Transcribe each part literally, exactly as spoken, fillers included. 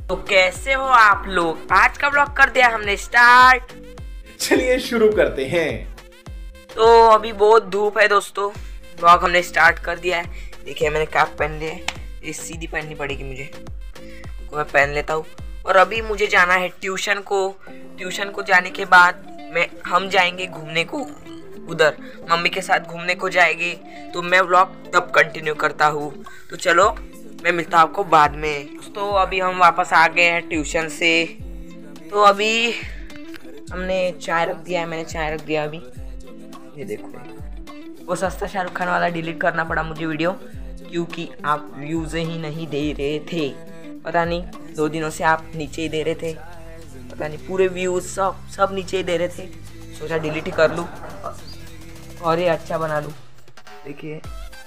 तो कैसे हो आप लोग? आज का ब्लॉग कर दिया हमने स्टार्ट। चलिए शुरू करते हैं। तो अभी बहुत धूप है दोस्तों, ब्लॉग हमने स्टार्ट कर दिया है। देखिए मैंने कैप पहन लिया है, ये सीधी पहननी पड़ेगी मुझे, तो मैं पहन लेता हूँ। और अभी मुझे जाना है ट्यूशन को। ट्यूशन को जाने के बाद मैं हम जाएंगे घूमने को, उधर मम्मी के साथ घूमने को जाएंगे। तो मैं व्लॉग तब कंटिन्यू करता हूँ। तो चलो मैं मिलता हूँ आपको बाद में। तो अभी हम वापस आ गए हैं ट्यूशन से। तो अभी हमने चाय रख दिया है, मैंने चाय रख दिया अभी। ये देखो, वो सस्ता शाहरुख खान वाला डिलीट करना पड़ा मुझे वीडियो, क्योंकि आप व्यूज़ ही नहीं दे रहे थे। पता नहीं, दो दिनों से आप नीचे ही दे रहे थे, पता नहीं पूरे व्यूज़ सब सब नीचे ही दे रहे थे। सोचा डिलीट ही कर लूँ और ये अच्छा बना लूँ। देखिए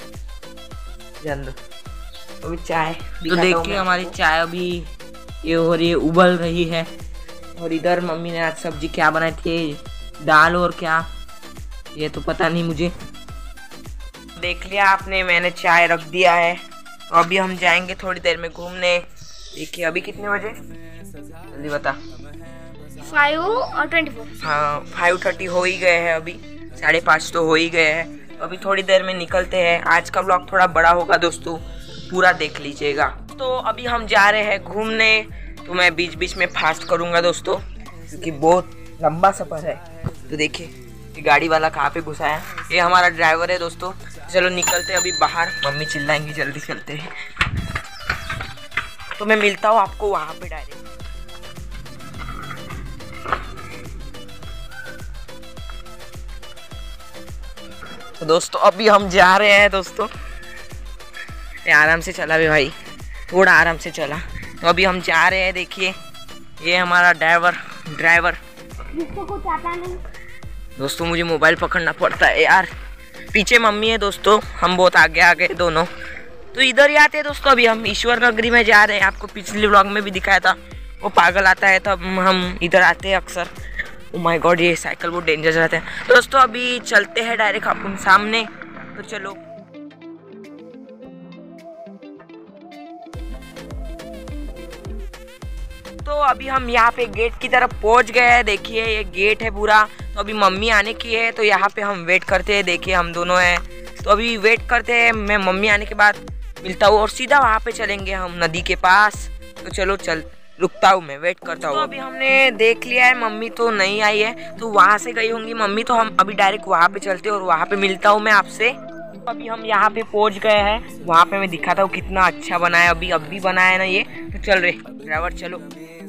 अभी चाय तो देखिए हमारी चाय अभी ये हो रही है, उबल रही है। और इधर मम्मी ने आज सब्जी क्या बनाई थी, दाल और क्या, ये तो पता नहीं मुझे। देख लिया आपने, मैंने चाय रख दिया है। तो अभी हम जाएंगे थोड़ी देर में घूमने। देखिए अभी कितने बजे, जल्दी बता। फाइव और ट्वेंटी फोर। हाँ फाइव थर्टी हो ही गए हैं, अभी साढ़े पाँच तो हो ही गए हैं। तो अभी थोड़ी देर में निकलते हैं। आज का ब्लॉग थोड़ा बड़ा होगा दोस्तों, पूरा देख लीजिएगा। तो अभी हम जा रहे हैं घूमने, तो मैं बीच बीच में फास्ट करूँगा दोस्तों, क्योंकि बहुत लंबा सफ़र है। तो देखिए ये गाड़ी वाला कहाँ पे घुसा है, ये हमारा ड्राइवर है दोस्तों। चलो निकलते हैं अभी बाहर, मम्मी चिल्लाएंगी, जल्दी चलते हैं। तो मैं मिलता हूँ आपको वहाँ पे डायरेक्ट। तो दोस्तों अभी हम जा रहे हैं दोस्तों। ये आराम से चला भी भाई, थोड़ा आराम से चला। तो अभी हम जा रहे हैं। देखिए ये हमारा ड्राइवर ड्राइवर जिसको कुछ आता नहीं। दोस्तों मुझे मोबाइल पकड़ना पड़ता है यार। पीछे मम्मी है दोस्तों, हम बहुत आगे आ गए दोनों। तो इधर ही आते हैं दोस्तों। अभी हम ईश्वर नगरी में जा रहे हैं, आपको पिछले व्लॉग में भी दिखाया था। वो पागल आता है तब हम इधर आते हैं अक्सर। ओ माय गॉड, ये साइकिल बहुत डेंजरस रहते हैं दोस्तों। अभी चलते हैं डायरेक्ट आपको सामने, तो चलो। तो अभी हम यहाँ पे गेट की तरफ पहुँच गए हैं। देखिए ये गेट है पूरा। तो अभी मम्मी आने की है, तो यहाँ पे हम वेट करते हैं। देखिए हम दोनों हैं, तो अभी वेट करते हैं। मैं मम्मी आने के बाद मिलता हूँ और सीधा वहाँ पे चलेंगे हम नदी के पास। तो चलो चल, रुकता हूँ मैं, वेट करता हूँ। तो अभी हमने देख लिया है, मम्मी तो नहीं आई है, तो वहाँ से गई होंगी मम्मी। तो हम अभी डायरेक्ट वहाँ पे चलते हैं और वहाँ पे मिलता हूँ मैं आपसे। तो अभी हम यहाँ पे पहुँच गए हैं, वहाँ पे मैं दिखाता हूँ कितना अच्छा बना है। अभी अभी बना है ना ये। तो चल रहे ड्राइवर, चलो।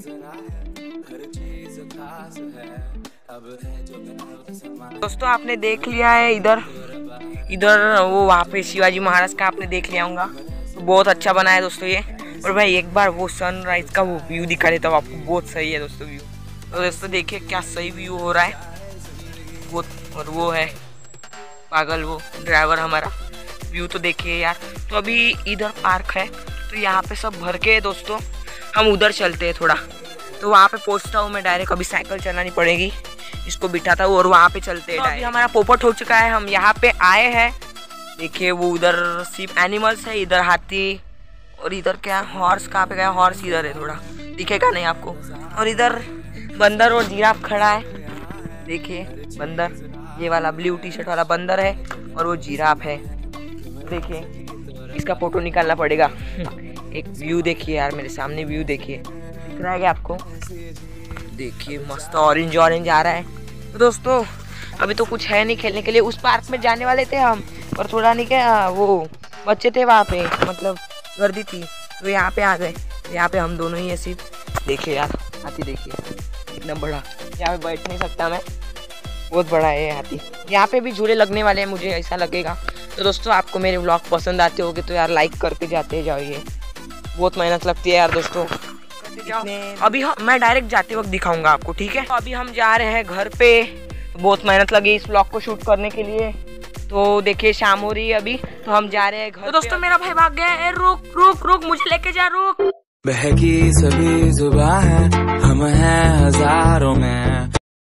दोस्तों आपने देख लिया है इधर इधर वो वहाँ पे शिवाजी महाराज का आपने देख लिया होगा। तो बहुत अच्छा बना है दोस्तों ये। और भाई एक बार वो सनराइज का वो व्यू दिखा देता हूँ आपको, बहुत सही है दोस्तों व्यू। तो दोस्तों देखिए क्या सही व्यू हो रहा है वो। और वो है पागल वो ड्राइवर हमारा। व्यू तो देखिए यार। तो अभी इधर पार्क है, तो यहाँ पे सब भर के है दोस्तों। हम उधर चलते हैं थोड़ा, तो वहाँ पे पहुँचता हूँ मैं डायरेक्ट। अभी साइकिल चलानी पड़ेगी, इसको बिठाता हूँ और वहाँ पे चलते हैं। तो अभी हमारा पोपट हो चुका है, हम यहाँ पे आए हैं। देखिए वो उधर सिर्फ एनिमल्स है, इधर हाथी, और इधर क्या हॉर्स, कहाँ पे गया हॉर्स, इधर है, थोड़ा दिखेगा नहीं आपको। और इधर बंदर और जिराफ खड़ा है। देखिए बंदर, ये वाला ब्लू टी शर्ट वाला बंदर है, और वो जिराफ है। देखिए इसका फोटो निकालना पड़ेगा। एक व्यू देखिए यार, मेरे सामने व्यू देखिए, दिख रहा है क्या आपको? देखिए मस्त ऑरेंज ऑरेंज आ रहा है। तो दोस्तों अभी तो कुछ है नहीं खेलने के लिए। उस पार्क में जाने वाले थे हम, पर थोड़ा नहीं क्या, वो बच्चे थे वहाँ पे, मतलब गर्दी थी, तो यहाँ पे आ गए। यहाँ पे हम दोनों ही है सिर्फ। देखिए यार हाथी, देखिए इतना बड़ा, यहाँ पे बैठ नहीं सकता मैं, बहुत बड़ा है ये हाथी। यहाँ पे भी झूले लगने वाले हैं, मुझे ऐसा लगेगा। तो दोस्तों आपको मेरे व्लॉग पसंद आते होंगे तो यार लाइक करके जाते जाओ, ये बहुत मेहनत लगती है यार दोस्तों। अभी हम मैं डायरेक्ट जाते वक्त दिखाऊंगा आपको, ठीक है? तो अभी हम जा रहे हैं घर पे। बहुत मेहनत लगी इस व्लॉग को शूट करने के लिए। तो देखिए शाम हो रही है अभी, तो हम जा रहे हैं घर। तो दोस्तों मेरा भाई भाग गया है। रुक रुक रुक, मुझे लेके जा, रुक। बहकी सभी जुबां है, हम हैं हजारों में,